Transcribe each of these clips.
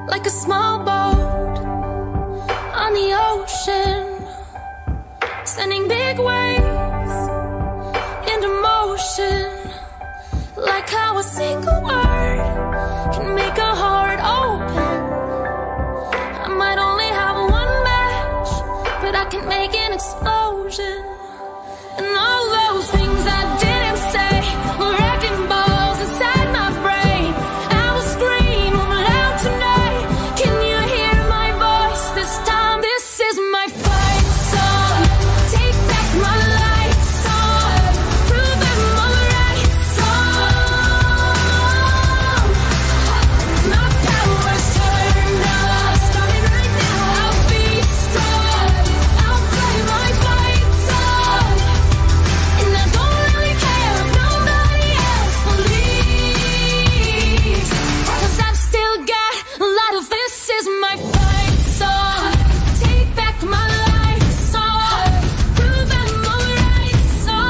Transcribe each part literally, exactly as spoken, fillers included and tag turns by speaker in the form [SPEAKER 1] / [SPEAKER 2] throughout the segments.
[SPEAKER 1] like a small boat on the ocean, sending big waves into motion. Like how a single word can make a heart open. I might only have one match, but I can make an explosion. And all those things I didn't say were wrecking balls inside my brain. I will scream loud tonight. Can you hear my voice this time? This is my fight song. Take back my life song. Prove I'm alright song. My power's turned up. Starting right now, I'll be strong. I'll play my fight song. And I don't really care if nobody else believes, 'cause I've still got a lot of this is my fight song. Take back my life song. Prove I'm alright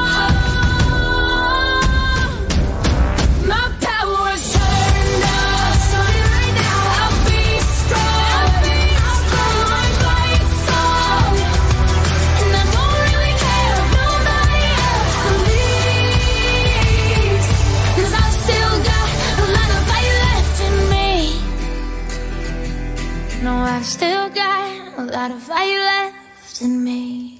[SPEAKER 1] song. My power's turned up. Starting right now, I'll be strong. I'll play my fight song. And I don't really care if nobody else believes, 'cause I've still got a lot of fight left in me. No, I've still got a lot of fight left in me.